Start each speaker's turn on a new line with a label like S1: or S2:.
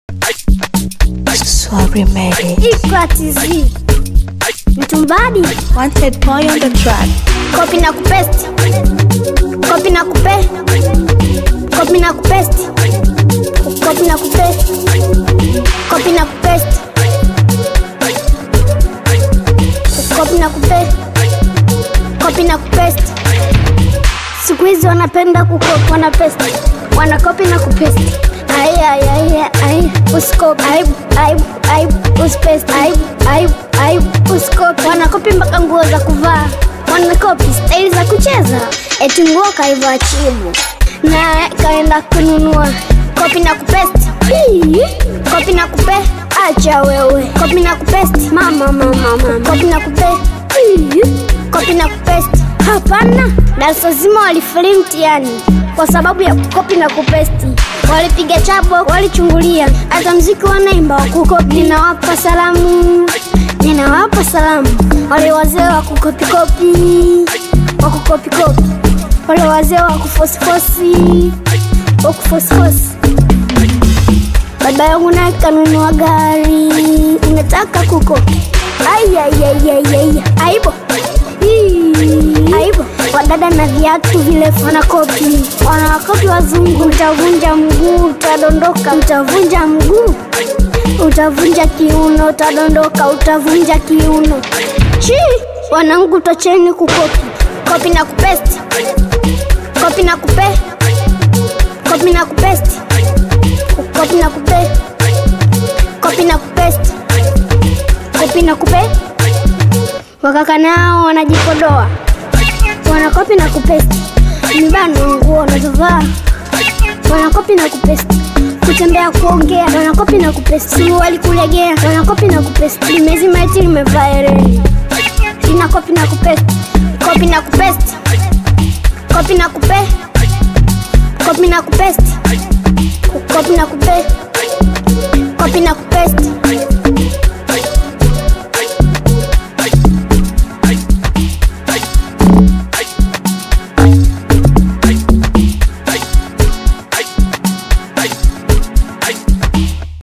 S1: Swabri made it.
S2: Ikratizi Mtumbadi
S1: Wanted boy on the track.
S2: Copy na kupesti. Copy na kupe. Copy na kupesti. Copy na kupesti. Copy na kupesti. Copy na kupe. Copy na kupesti. Siku hizi wanapenda kukopi, wanapesti. Wana copy na kupesti. Ai uskopi. Ai uspesti. Ai uskopi. Wana copy mpaka nguo za kuvaa. Wana copy style za kucheza. Eti nguo kaivaa Chibu na kaenda kununua. Copy na kupesti. Copy na kupe. Acha wewe. Copy na kupesti. Mama. Copy na kupe. Copy na kupesti. Hapana, darasa zima walifeli mtihani kwa sababu ya kukopi na kupesti. Walipiga chabo, walichungulia, hata mziki wanaimba wa kukopi. Ninawapa salamu wale wazee wa kukopi wa kukopi. Wale wazee wa kufosi. Baba yangu naye kanunua gari, unataka kukopi. Aibo. Wadada na viatu vile wanakopi. Wanakopi wazungu. Utavunja mguu, utadondoka. Utavunja mguu, utavunja kiuno. Utadondoka, utavunja kiuno. Wanangu tocheni kukopi. Copy na kupesti. Copy na kupe. Copy na kupesti. Copy na kupe. Copy na kupesti. Copy na kupe. Wakaka nao wanajipodoa, wanakopi na kupesti. Mbano nguo wanazovaa, wanakopi na kupesti. Kutembea kuongea, wanakopi na kupesti. Suruali kulegea, wanakopi na kupesti. Limezima eti limevaa hereni, linakopi na kupesti. Copy na kupesti. Copy na kupe. Copy na kupesti. Copy na kupe.